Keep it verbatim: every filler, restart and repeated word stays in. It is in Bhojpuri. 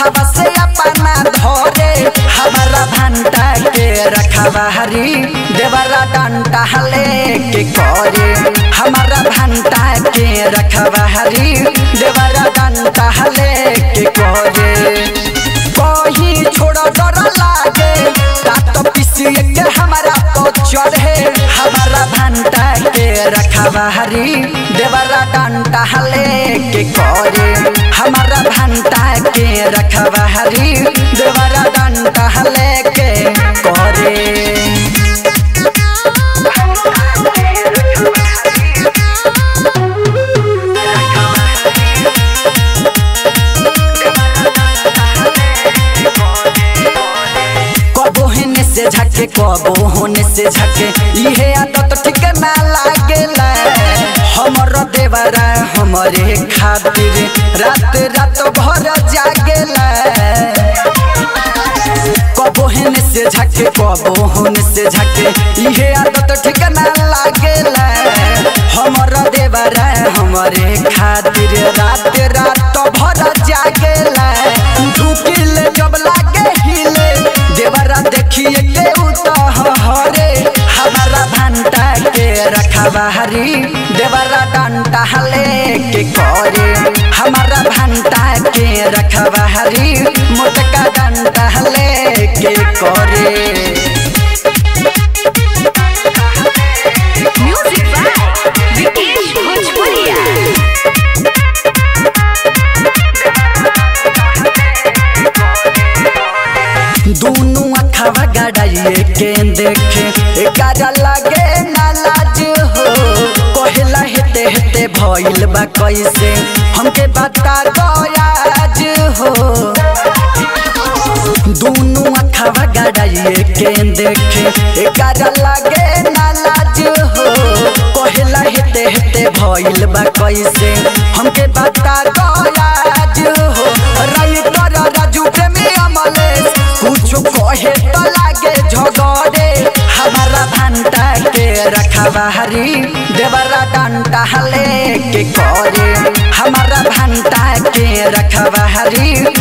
हाथवा से अपना धोरे हमारा भंटा के रखवारी देवरा डंटा लेके करे हमारा भंटा के रखवारी देवरा डंटा लेके करे कहीं छोड़ डर लागे तात पिसिए के हमारा तो चढ़े हमारा भंटा के रखवारी देवरा डंटा लेके करे हमारा भंटा के रखवारी देवरा डंटा लेके करे से झके कबो होने से झके इहे आदत ठीक ना लागेला हमर देवरा हमरे खातिर रात रात भर जागेला कबो होने से झके कबो होने से झके इहे आदत ठीक ना लागेला हमर देवरा हमरे खातिर रात रात भर जागेला झुकिल जब लागे हिले देवरा देखिए के उतहरे हमारा भंटा के रखवारी देवरा डंटा लेके करे हमारा भंटा के रखवारी मोटका डंटा लेके करे म्यूजिक बाय विकेश भोजपुरिया दोनों अखवा गड़ाइए के देखे एकारा लागे ना लाज हो कहला हेते हेते भइल बा कैसे हमके बता दो आज हो दोनों अखवा गड़ाइए के देखे एकारा लागे ना लाज हो कहला हेते हेते भइल बा कैसे हमके बता दो आज हो राइटर राजू प्रेमी अमलेश कुछ कहे तो लागे झगड़े हमारा भंटा के रखवारी देवरा डंटा लेके करे हमारा भंटा के रखवारी